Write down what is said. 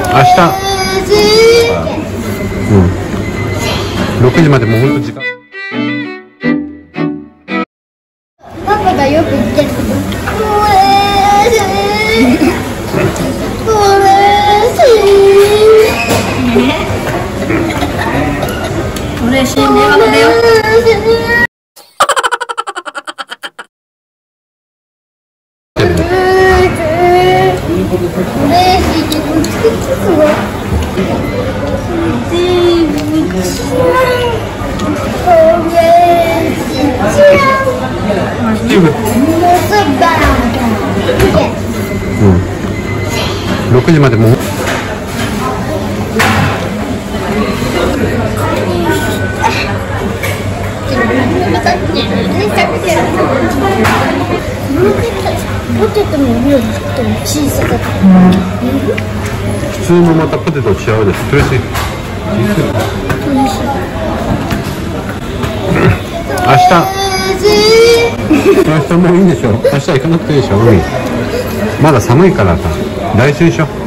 明日、6時までもうほんと時間。 パパがよく言ってる。嬉しいね、わかるよ。 6時までもう。 ポテトの量が小さかった。 普通のまたポテトと違うです。とりあえず明日もういいでしょ。明日行かなくていいでしょ。海まだ寒いからさ、来週にしよう。